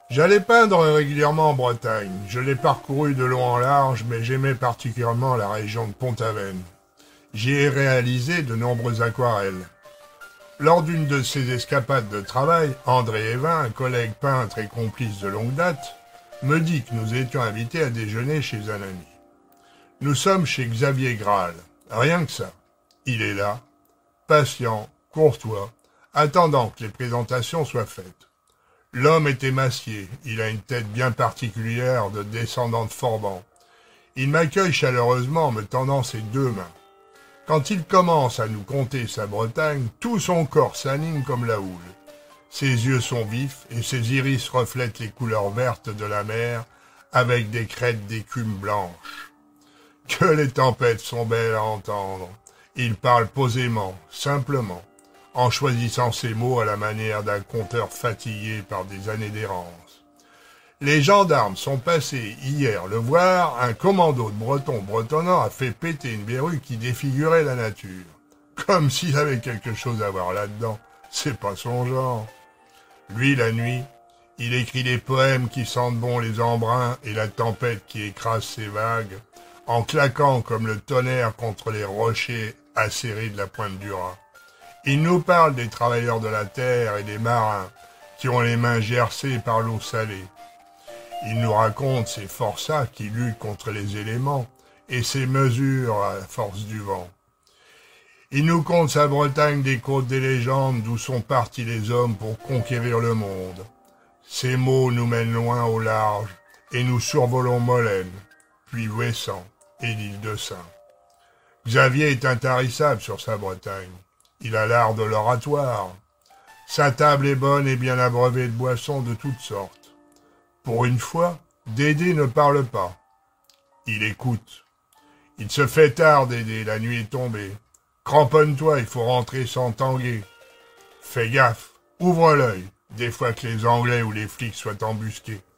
J'allais peindre régulièrement en Bretagne. Je l'ai parcouru de long en large, mais j'aimais particulièrement la région de Pont-Aven. J'y ai réalisé de nombreuses aquarelles. Lors d'une de ces escapades de travail, André Evin, un collègue peintre et complice de longue date, me dit que nous étions invités à déjeuner chez un ami. Nous sommes chez Xavier Graal. Rien que ça. Il est là, patient, courtois, attendant que les présentations soient faites. L'homme est émacié, il a une tête bien particulière de descendant de Forban. Il m'accueille chaleureusement en me tendant ses deux mains. Quand il commence à nous conter sa Bretagne, tout son corps s'anime comme la houle. Ses yeux sont vifs et ses iris reflètent les couleurs vertes de la mer avec des crêtes d'écume blanche. Que les tempêtes sont belles à entendre. Il parle posément, simplement, en choisissant ses mots à la manière d'un conteur fatigué par des années d'errance. Les gendarmes sont passés hier le voir, un commando de Bretons bretonnants a fait péter une verrue qui défigurait la nature. Comme s'il avait quelque chose à voir là-dedans, c'est pas son genre. Lui, la nuit, il écrit des poèmes qui sentent bon les embruns et la tempête qui écrase ses vagues, en claquant comme le tonnerre contre les rochers acérés de la pointe du Rhin. Il nous parle des travailleurs de la terre et des marins qui ont les mains gercées par l'eau salée. Il nous raconte ces forçats qui luttent contre les éléments et ses mesures à la force du vent. Il nous conte sa Bretagne des côtes des légendes d'où sont partis les hommes pour conquérir le monde. Ces mots nous mènent loin au large et nous survolons Molène, puis Ouessant et l'île de Sein. Xavier est intarissable sur sa Bretagne. Il a l'art de l'oratoire. Sa table est bonne et bien abreuvée de boissons de toutes sortes. Pour une fois, Dédé ne parle pas. Il écoute. Il se fait tard, Dédé, la nuit est tombée. Cramponne-toi, il faut rentrer sans tanguer. Fais gaffe, ouvre l'œil, des fois que les Anglais ou les flics soient embusqués.